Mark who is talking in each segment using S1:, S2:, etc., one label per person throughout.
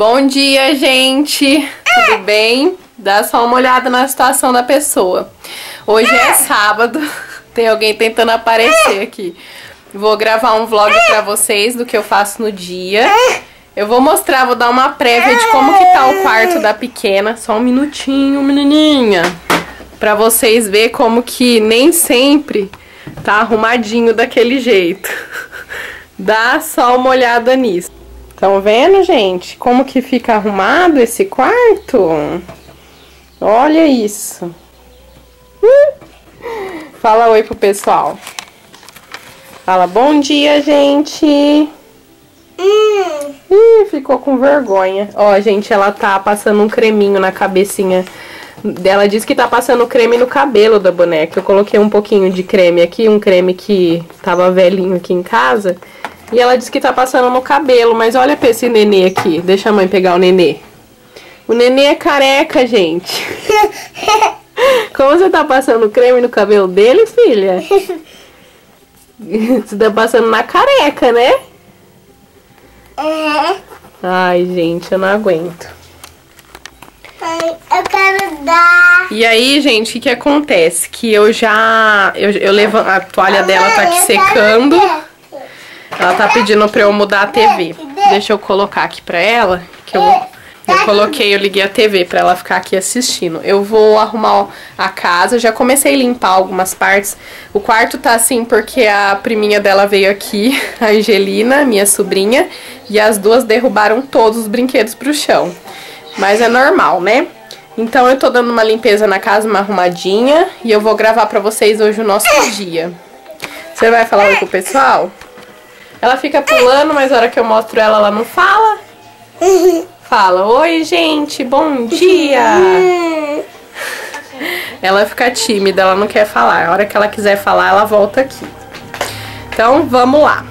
S1: Bom dia, gente! Tudo bem? Dá só uma olhada na situação da pessoa. Hoje é sábado, tem alguém tentando aparecer aqui. Vou gravar um vlog pra vocês do que eu faço no dia. Eu vou mostrar, vou dar uma prévia de como que tá o quarto da pequena. Só um minutinho, menininha. Pra vocês verem como que nem sempre tá arrumadinho daquele jeito. Dá só uma olhada nisso. Estão vendo, gente? Como que fica arrumado esse quarto? Olha isso. Fala oi pro pessoal. Fala bom dia, gente. Ficou com vergonha. Ó, gente, ela tá passando um creminho na cabecinha dela. Diz que tá passando creme no cabelo da boneca. Eu coloquei um pouquinho de creme aqui, um creme que tava velhinho aqui em casa. E ela disse que tá passando no cabelo, mas olha pra esse nenê aqui. Deixa a mãe pegar o nenê. O nenê é careca, gente. Como você tá passando creme no cabelo dele, filha? Você tá passando na careca, né? Ai, gente, eu não aguento.
S2: Eu quero dar.
S1: E aí, gente, o que acontece? Que eu levanto, a toalha dela tá aqui secando. Ela tá pedindo pra eu mudar a TV. Deixa eu colocar aqui pra ela, que eu liguei a TV pra ela ficar aqui assistindo. Eu vou arrumar a casa, já comecei a limpar algumas partes. O quarto tá assim porque a priminha dela veio aqui, a Angelina, minha sobrinha, e as duas derrubaram todos os brinquedos pro chão. Mas é normal, né? Então eu tô dando uma limpeza na casa, uma arrumadinha, e eu vou gravar pra vocês hoje o nosso dia. Você vai falar oi pro pessoal? Ela fica pulando, mas na hora que eu mostro ela, ela não fala. Fala, oi, gente, bom dia. Ela fica tímida, ela não quer falar. A hora que ela quiser falar, ela volta aqui. Então, vamos lá.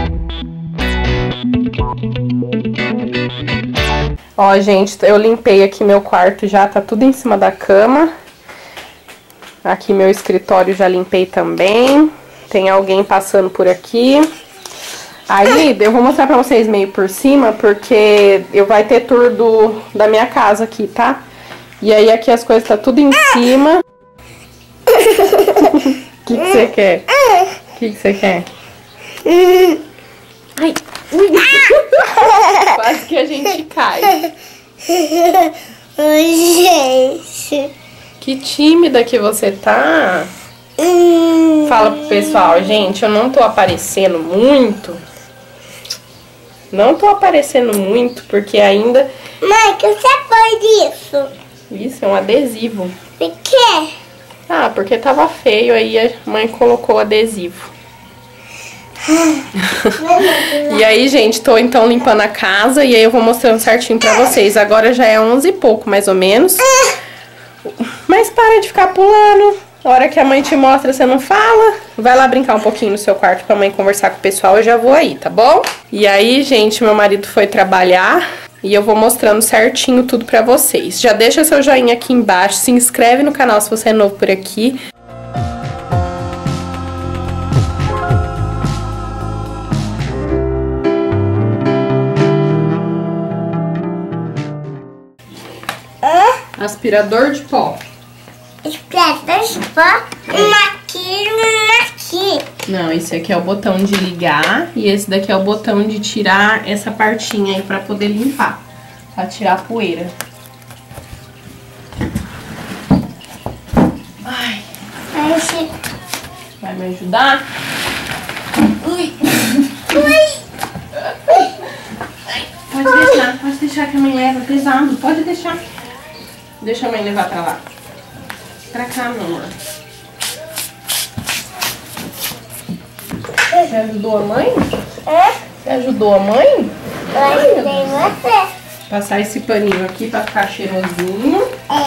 S1: Ó, gente, eu limpei aqui meu quarto já, tá tudo em cima da cama. Aqui meu escritório já limpei também. Tem alguém passando por aqui. Aí, eu vou mostrar pra vocês meio por cima, porque vai ter tour da minha casa aqui, tá? E aí aqui as coisas tá tudo em cima. O que você quer? O que você quer? Ai, quase que a gente cai.
S2: Oi, gente.
S1: Que tímida que você tá. Fala pro pessoal, gente, eu não tô aparecendo muito. Não tô aparecendo muito, porque ainda...
S2: Mãe, que você pôs isso?
S1: Isso é um adesivo.
S2: Por quê?
S1: Ah, porque tava feio, aí a mãe colocou adesivo. E aí, gente, tô então limpando a casa e aí eu vou mostrando certinho pra vocês. Agora já é 11 e pouco, mais ou menos. Mas para de ficar pulando. A hora que a mãe te mostra, você não fala. Vai lá brincar um pouquinho no seu quarto pra mãe conversar com o pessoal. Eu já vou aí, tá bom? E aí, gente, meu marido foi trabalhar e eu vou mostrando certinho tudo pra vocês. Já deixa seu joinha aqui embaixo, se inscreve no canal se você é novo por aqui. Aspirador de pó.
S2: Aspirador de pó, uma aqui.
S1: Não, esse aqui é o botão de ligar e esse daqui é o botão de tirar essa partinha aí pra poder limpar. Pra tirar a poeira. Ai. Vai me ajudar? Ui. Pode deixar que a mãe leva, pesado. Pode deixar. Deixa a mãe levar pra lá. Pra cá, meu amor. Você ajudou a mãe? Você ajudou a mãe?
S2: Eu ajudei você.
S1: Passar esse paninho aqui pra ficar cheirosinho.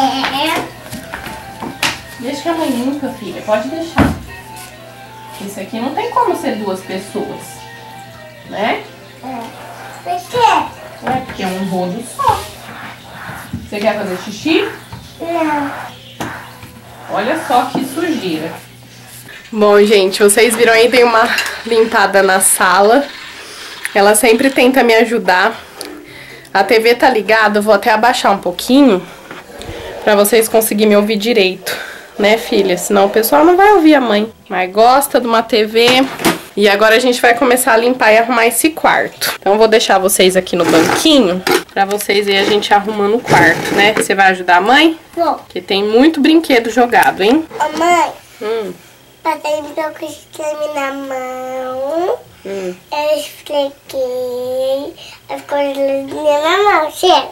S1: Deixa que a mãe limpa, filha. Pode deixar. Esse aqui não tem como ser duas pessoas. Né?
S2: Por quê?
S1: Porque é um rodo só. Você quer fazer xixi?
S2: Não.
S1: Olha só que sujeira. Bom, gente, vocês viram aí, tem uma limpada na sala. Ela sempre tenta me ajudar. A TV tá ligada, eu vou até abaixar um pouquinho pra vocês conseguirem me ouvir direito, né, filha? Senão o pessoal não vai ouvir a mãe. Mas gosta de uma TV. E agora a gente vai começar a limpar e arrumar esse quarto. Então eu vou deixar vocês aqui no banquinho pra vocês verem a gente arrumando o quarto, né? Você vai ajudar a mãe?
S2: Vou.
S1: Porque tem muito brinquedo jogado, hein?
S2: Ô, mãe. Passei um pouco de creme na mão. Eu esfreguei. Aí ficou lisinha na mão. Cheiro.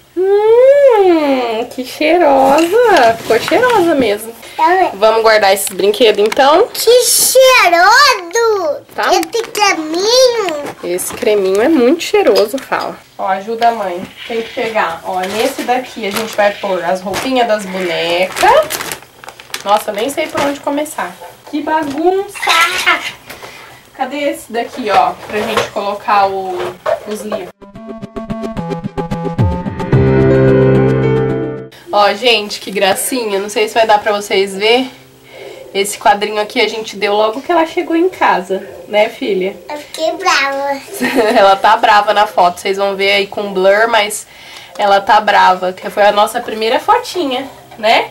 S1: Que cheirosa. Ficou cheirosa mesmo. Vamos guardar esses brinquedos, então?
S2: Que cheiroso!
S1: Tá.
S2: Esse creminho.
S1: Esse creminho é muito cheiroso, fala. Ó, ajuda a mãe. Tem que pegar. Ó, nesse daqui a gente vai pôr as roupinhas das bonecas. Nossa, eu nem sei por onde começar. Que bagunça! Cadê esse daqui, ó? Pra gente colocar os livros. Ó, gente, que gracinha. Não sei se vai dar pra vocês verem. Esse quadrinho aqui a gente deu logo que ela chegou em casa. Né, filha?
S2: Eu fiquei brava.
S1: Ela tá brava na foto. Vocês vão ver aí com blur, mas ela tá brava. Que foi a nossa primeira fotinha, né?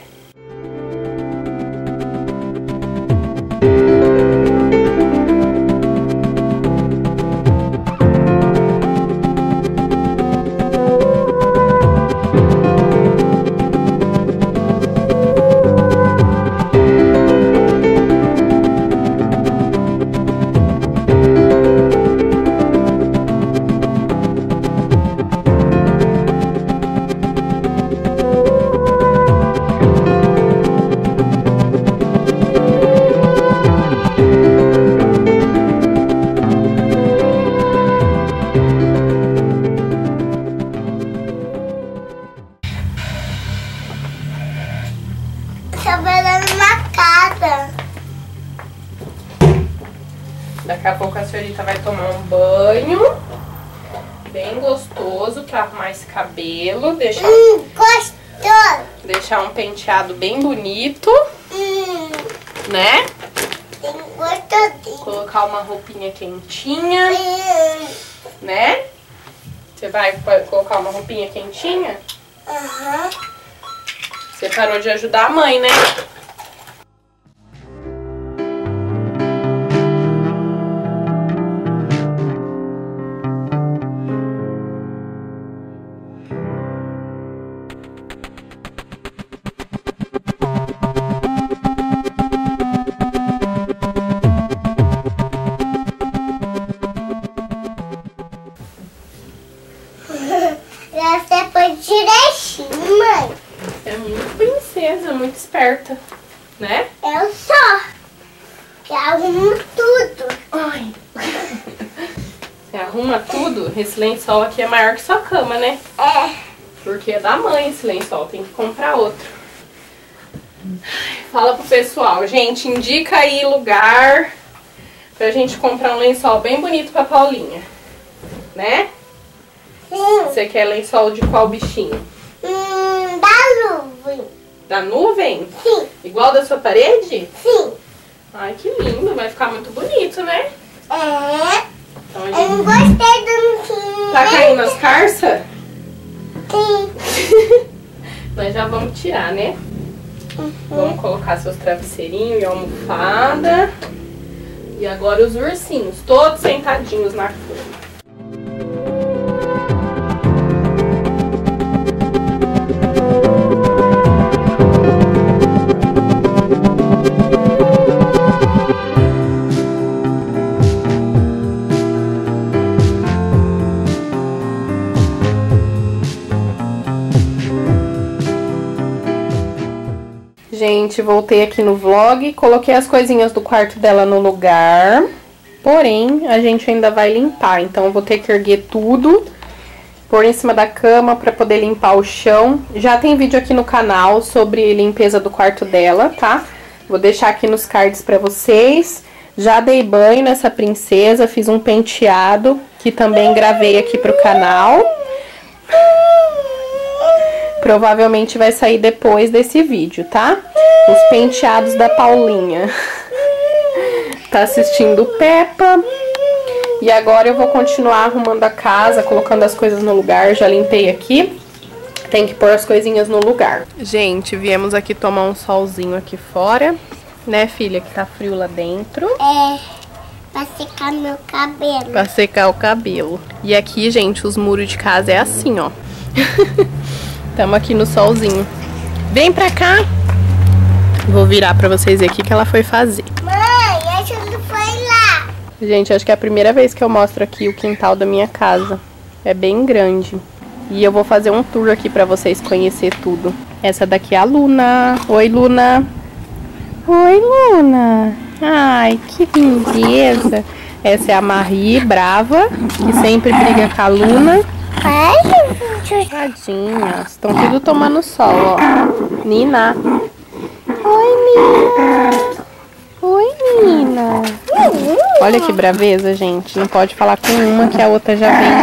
S1: Daqui a pouco a senhorita vai tomar um banho bem gostoso pra arrumar esse cabelo, deixar um penteado bem bonito, né? Colocar uma roupinha quentinha, né? Você vai colocar uma roupinha quentinha? Você parou de ajudar a mãe, né?
S2: Você foi direitinho, mãe.
S1: É muito princesa, muito esperta, né?
S2: Eu só. Que arrumo tudo.
S1: Ai. Você arruma tudo? Esse lençol aqui é maior que sua cama, né?
S2: É.
S1: Porque é da mãe esse lençol, tem que comprar outro. Fala pro pessoal, gente, indica aí lugar pra gente comprar um lençol bem bonito pra Paulinha, né?
S2: Sim.
S1: Você quer lençol de qual bichinho?
S2: Da nuvem.
S1: Da nuvem?
S2: Sim.
S1: Igual da sua parede?
S2: Sim.
S1: Ai, que lindo, vai ficar muito bonito, né?
S2: É.
S1: Então, a
S2: Eu
S1: gente...
S2: não gostei do
S1: Tá caindo as carças?
S2: Sim.
S1: Nós já vamos tirar, né? Vamos colocar seus travesseirinhos e almofada. E agora os ursinhos, todos sentadinhos na cama. Gente, voltei aqui no vlog, coloquei as coisinhas do quarto dela no lugar, porém, a gente ainda vai limpar, então eu vou ter que erguer tudo, pôr em cima da cama pra poder limpar o chão. Já tem vídeo aqui no canal sobre limpeza do quarto dela, tá? Vou deixar aqui nos cards pra vocês. Já dei banho nessa princesa, fiz um penteado, que também gravei aqui pro canal. Provavelmente vai sair depois desse vídeo, tá? Os penteados da Paulinha. Tá assistindo Peppa. E agora eu vou continuar arrumando a casa, colocando as coisas no lugar. Já limpei aqui. Tem que pôr as coisinhas no lugar. Gente, viemos aqui tomar um solzinho aqui fora. Né, filha? Que tá frio lá dentro.
S2: É, pra secar meu cabelo.
S1: Pra secar o cabelo. E aqui, gente, os muros de casa é assim, ó. Tamo aqui no solzinho. Vem pra cá. Vou virar pra vocês verem o que ela foi fazer.
S2: Mãe, acho que foi lá.
S1: Gente, acho que é a primeira vez que eu mostro aqui o quintal da minha casa. É bem grande. E eu vou fazer um tour aqui pra vocês conhecer tudo. Essa daqui é a Luna. Oi, Luna. Oi, Luna. Ai, que lindeza. Essa é a Marie, brava, que sempre briga com a Luna. Tadinhas. Estão tudo tomando sol, ó. Nina. Oi, Nina. Oi, Nina. Olha que braveza, gente. Não pode falar com uma que a outra já vem.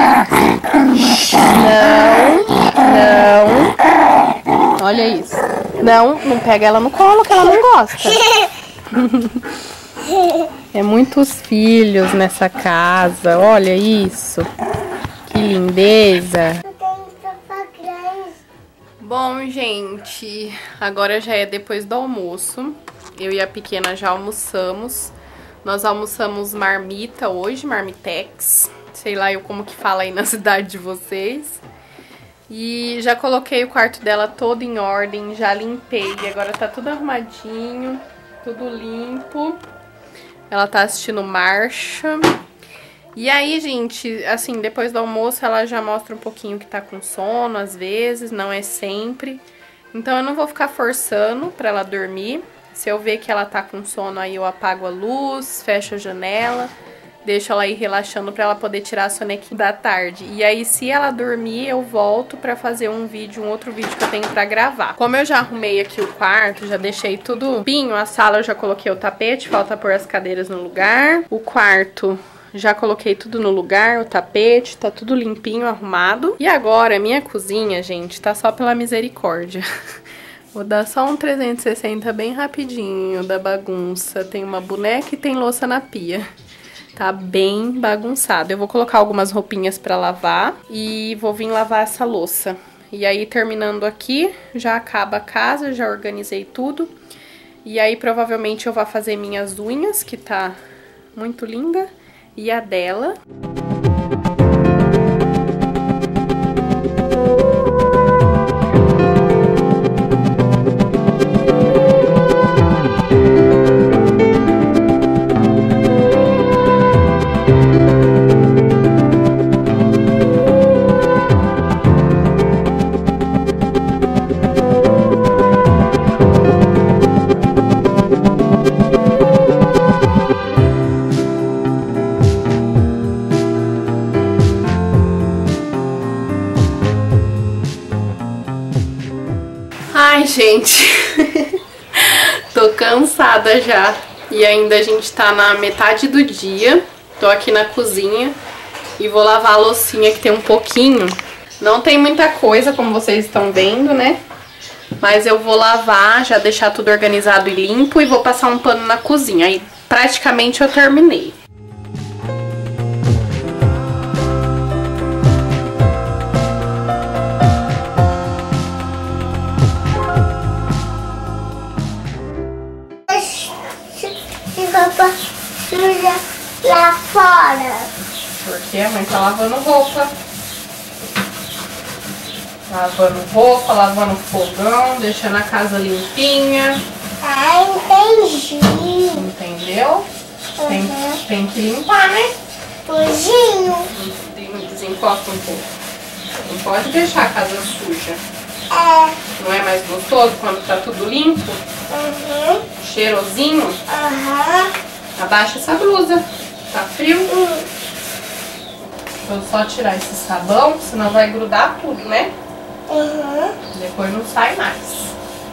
S1: Não. Olha isso. Não pega ela no colo que ela não gosta. É muitos filhos nessa casa. Olha isso. Que lindeza. Bom, gente, agora já é depois do almoço. Eu e a pequena já almoçamos. Nós almoçamos marmita hoje, marmitex. Sei lá eu como que fala aí na cidade de vocês. E já coloquei o quarto dela todo em ordem, já limpei. Agora tá tudo arrumadinho, tudo limpo. Ela tá assistindo marcha. E aí, gente, assim, depois do almoço ela já mostra um pouquinho que tá com sono, às vezes, não é sempre. Então eu não vou ficar forçando pra ela dormir. Se eu ver que ela tá com sono, aí eu apago a luz, fecho a janela, deixo ela ir relaxando pra ela poder tirar a sonequinha da tarde. E aí, se ela dormir, eu volto pra fazer um outro vídeo que eu tenho pra gravar. Como eu já arrumei aqui o quarto, já deixei tudo limpinho, a sala eu já coloquei o tapete, falta pôr as cadeiras no lugar. O quarto... já coloquei tudo no lugar, o tapete, tá tudo limpinho, arrumado. E agora, minha cozinha, gente, tá só pela misericórdia. Vou dar só um 360 bem rapidinho da bagunça. Tem uma boneca e tem louça na pia. Tá bem bagunçado. Eu vou colocar algumas roupinhas pra lavar e vou vir lavar essa louça. E aí, terminando aqui, já acaba a casa, já organizei tudo. E aí, provavelmente, eu vou fazer minhas unhas, que tá muito linda. E a dela. Ai, gente, tô cansada já. E ainda a gente tá na metade do dia. Tô aqui na cozinha e vou lavar a loucinha que tem um pouquinho. Não tem muita coisa, como vocês estão vendo, né? Mas eu vou lavar, já deixar tudo organizado e limpo e vou passar um pano na cozinha. Aí praticamente eu terminei.
S2: Roupa suja lá fora.
S1: Porque a mãe tá lavando roupa. Lavando roupa, lavando fogão, deixando a casa limpinha.
S2: Ah, entendi.
S1: Entendeu? Tem que limpar, né?
S2: Pujinho.
S1: Desencosta um pouco. Não pode deixar a casa suja.
S2: É.
S1: Não é mais gostoso quando tá tudo limpo?
S2: Uhum.
S1: Cheirosinho?
S2: Uhum.
S1: Abaixa essa blusa. Tá frio? Vou só tirar esse sabão, senão vai grudar tudo, né?
S2: Uhum.
S1: Depois não sai mais.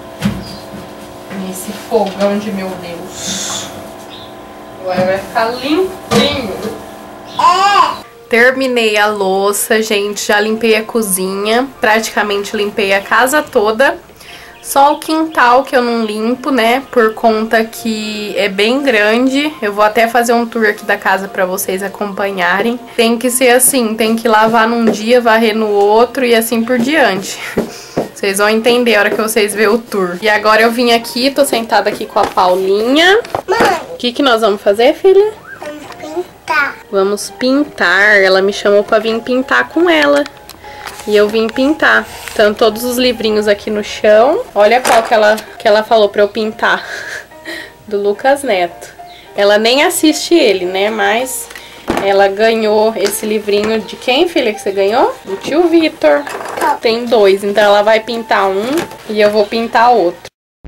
S1: Esse fogão de meu Deus. Agora vai ficar limpinho.
S2: É.
S1: Terminei a louça, gente. Já limpei a cozinha. Praticamente limpei a casa toda. Só o quintal que eu não limpo, né? Por conta que é bem grande. Eu vou até fazer um tour aqui da casa pra vocês acompanharem. Tem que ser assim, tem que lavar num dia, varrer no outro e assim por diante. Vocês vão entender a hora que vocês verem o tour. E agora eu vim aqui, tô sentada aqui com a Paulinha.
S2: Mãe,
S1: O que nós vamos fazer, filha?
S2: vamos pintar.
S1: Vamos pintar. Ela me chamou pra vir pintar com ela. E eu vim pintar. Estão todos os livrinhos aqui no chão. Olha qual que ela falou pra eu pintar. Do Lucas Neto. Ela nem assiste ele, né? Mas ela ganhou esse livrinho de quem, filha, que você ganhou? Do tio Vitor. Tem 2, então ela vai pintar um e eu vou pintar outro.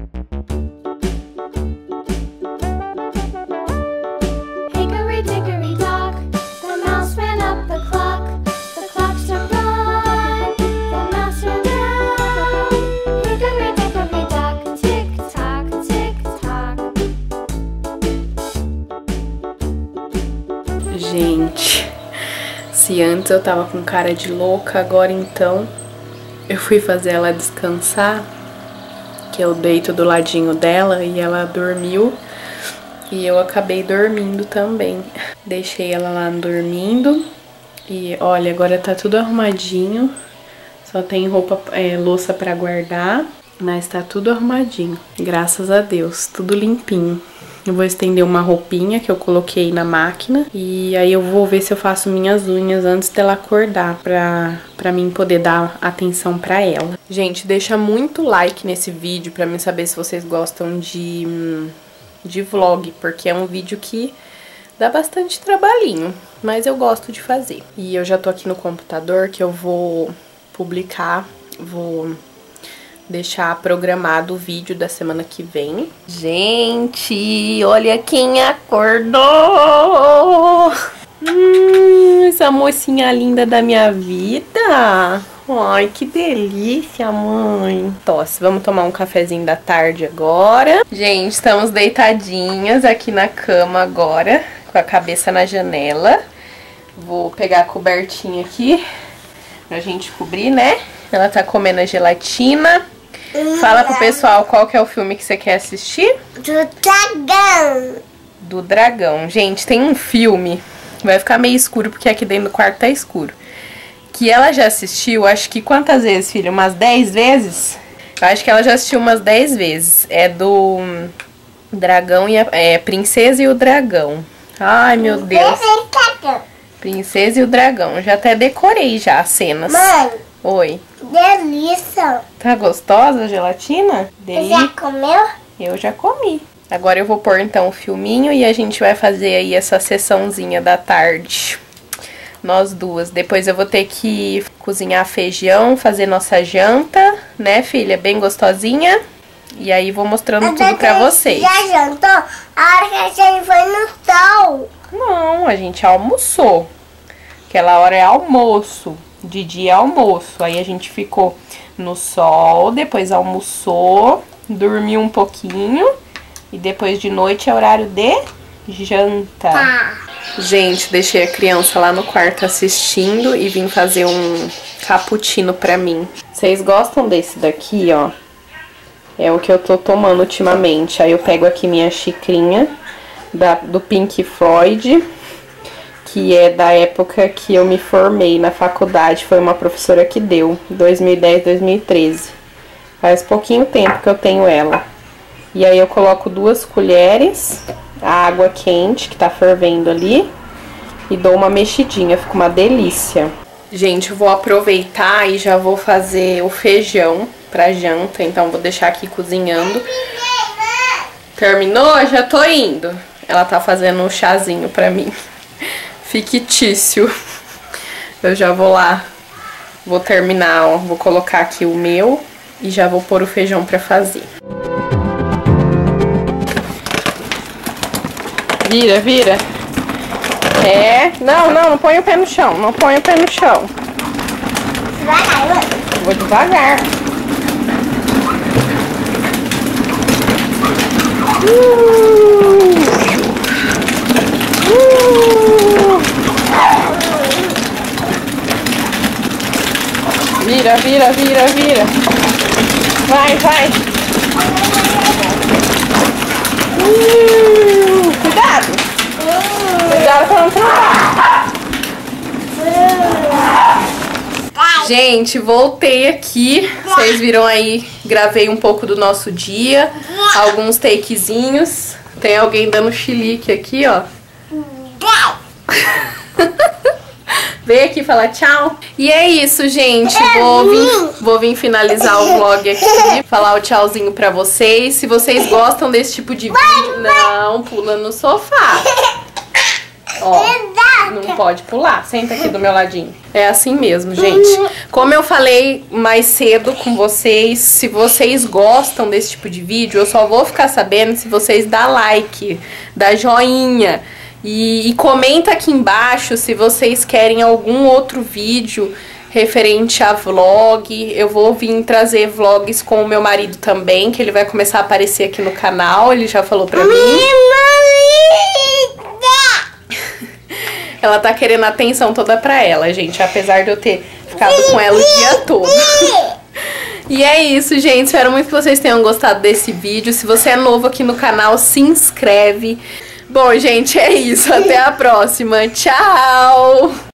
S1: Gente, se antes eu tava com cara de louca, agora então eu fui fazer ela descansar, que eu deito do ladinho dela e ela dormiu e eu acabei dormindo também. Deixei ela lá dormindo e olha, agora tá tudo arrumadinho, só tem roupa, louça pra guardar, mas tá tudo arrumadinho, graças a Deus, tudo limpinho. Eu vou estender uma roupinha que eu coloquei na máquina. E aí eu vou ver se eu faço minhas unhas antes dela acordar, pra mim poder dar atenção pra ela. Gente, deixa muito like nesse vídeo pra mim saber se vocês gostam de vlog. Porque é um vídeo que dá bastante trabalhinho, mas eu gosto de fazer. E eu já tô aqui no computador que eu vou publicar, vou deixar programado o vídeo da semana que vem. Gente, olha quem acordou! Essa mocinha linda da minha vida. Ai, que delícia, mãe. Tosse, vamos tomar um cafezinho da tarde agora. Gente, estamos deitadinhas aqui na cama agora, com a cabeça na janela. Vou pegar a cobertinha aqui pra gente cobrir, né? Ela tá comendo a gelatina. Fala pro pessoal qual que é o filme que você quer assistir.
S2: Do dragão.
S1: Do dragão. Gente, tem um filme, vai ficar meio escuro porque aqui dentro do quarto tá escuro, que ela já assistiu, acho que quantas vezes, filha? Umas 10 vezes? Eu acho que ela já assistiu umas 10 vezes. É do Dragão e Princesa e o Dragão. Ai, meu Deus. Princesa e o Dragão. Já até decorei já as cenas.
S2: Mãe.
S1: Oi.
S2: Delícia.
S1: Tá gostosa a gelatina?
S2: Você já comeu?
S1: Eu já comi. Agora eu vou pôr então o filminho e a gente vai fazer aí essa sessãozinha da tarde. Nós duas. Depois eu vou ter que cozinhar feijão, fazer nossa janta, né, filha? Bem gostosinha. E aí vou mostrando tudo pra vocês.
S2: Já jantou? A hora que a gente foi no sol.
S1: Não, a gente almoçou. Aquela hora é almoço. De dia é almoço. Aí a gente ficou no sol, depois almoçou, dormiu um pouquinho. E depois de noite é horário de janta. Gente, deixei a criança lá no quarto assistindo e vim fazer um cappuccino pra mim. Vocês gostam desse daqui, ó? É o que eu tô tomando ultimamente. Aí eu pego aqui minha xicrinha do Pink Floyd, que é da época que eu me formei na faculdade. Foi uma professora que deu, 2010, 2013. Faz pouquinho tempo que eu tenho ela. E aí eu coloco 2 colheres, a água quente que tá fervendo ali, e dou uma mexidinha, fica uma delícia. Gente, eu vou aproveitar e já vou fazer o feijão pra janta, então vou deixar aqui cozinhando. Terminou? Já tô indo. Ela tá fazendo um chazinho pra mim. Fictício. Eu já vou lá. Vou terminar, ó. Vou colocar aqui o meu e já vou pôr o feijão pra fazer. Vira, vira. Não põe o pé no chão. Não põe o pé no chão.
S2: Devagar, mãe.
S1: Vou devagar. Vira, vira, vira, vira. Vai, vai. Cuidado. Cuidado pra não trombar. Gente, voltei aqui. Vocês viram aí, gravei um pouco do nosso dia. Alguns takezinhos. Tem alguém dando chilique aqui, ó. Vem aqui falar tchau. E é isso, gente. Vou vir finalizar o vlog aqui. Falar o tchauzinho pra vocês. Se vocês gostam desse tipo de vídeo... Não, pula no sofá. Ó, não pode pular. Senta aqui do meu ladinho. É assim mesmo, gente. Como eu falei mais cedo com vocês, se vocês gostam desse tipo de vídeo, eu só vou ficar sabendo se vocês dá like, dá joinha. E comenta aqui embaixo se vocês querem algum outro vídeo referente a vlog. Eu vou vir trazer vlogs com o meu marido também, que ele vai começar a aparecer aqui no canal. Ele já falou pra mim. Ela tá querendo a atenção toda pra ela, gente. Apesar de eu ter ficado com ela o dia todo. E é isso, gente. Espero muito que vocês tenham gostado desse vídeo. Se você é novo aqui no canal, se inscreve. Bom, gente, é isso. Até a próxima. Tchau!